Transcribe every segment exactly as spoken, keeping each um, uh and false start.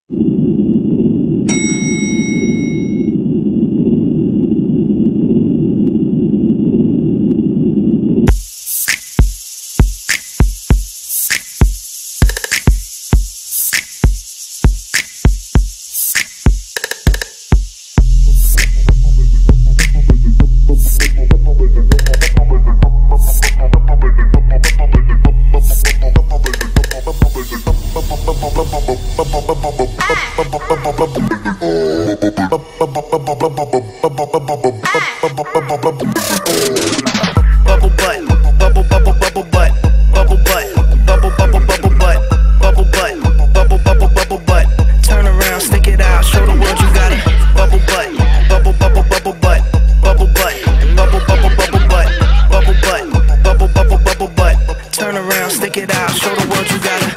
Bubble butt, bubble bubble bubble butt, bubble butt, bubble bubble bubble butt, bubble butt, bubble bubble bubble butt. Turn around, stick it out, show the world you got it. Bubble butt, bubble bubble bubble butt, bubble butt, bubble bubble bubble butt, bubble butt, bubble bubble bubble butt. Turn around, stick it out, show the world you got it.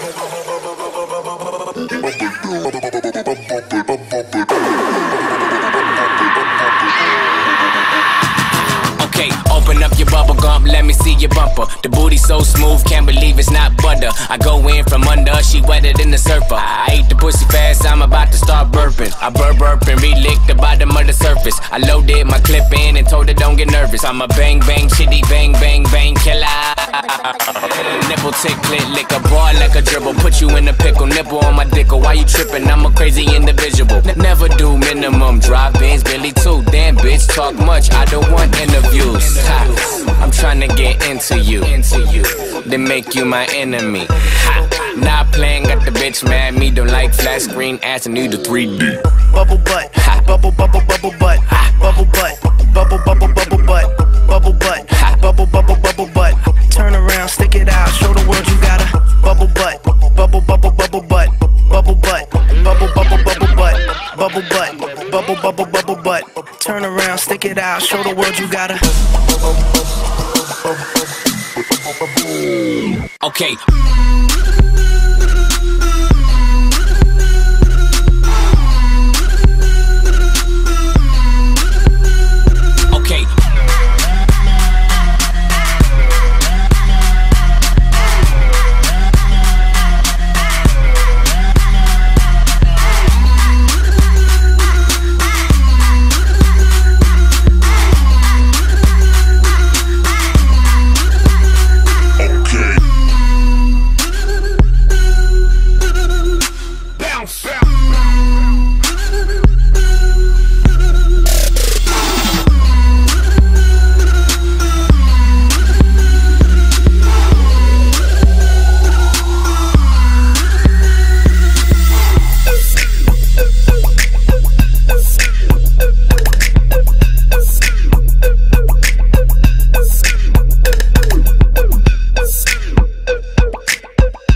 Okay, open up your bubble gum, let me see your bumper. The booty so smooth, can't believe it's not butter. I go in from under, she wetter than the surfer. I ate the pussy fast, I'm about to start burping. I burp burp and re-lick the bottom of the surface. I loaded my clip in and told her don't get nervous. I'm a bang bang chitty bang bang bang killer. Nipple tick clit, lick a bar like a dribble. Put you in a pickle, nipple on my dick. Why you tripping? I'm a crazy individual. N never do minimum, drive-ins, Billy too. Damn bitch, talk much, I don't want interviews. Ha. I'm trying to get into you, into you, then make you my enemy. Ha. Not playing, got the bitch mad. Me don't like flat screen ass and need a three D. Bubble butt, ha. Bubble bubble bubble butt, ha. Bubble butt, bubble bubble bubble butt, bubble butt, ha. Bubble bubble bubble butt. Turn around, stick it out, show the world you got a bubble butt, bubble bubble bubble butt, bubble butt, bubble bubble bubble butt, bubble butt, bubble bubble bubble butt. Turn around, stick it out, show the world you got a. Okay. Okay.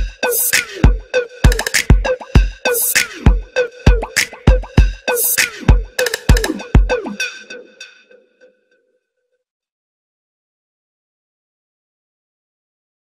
S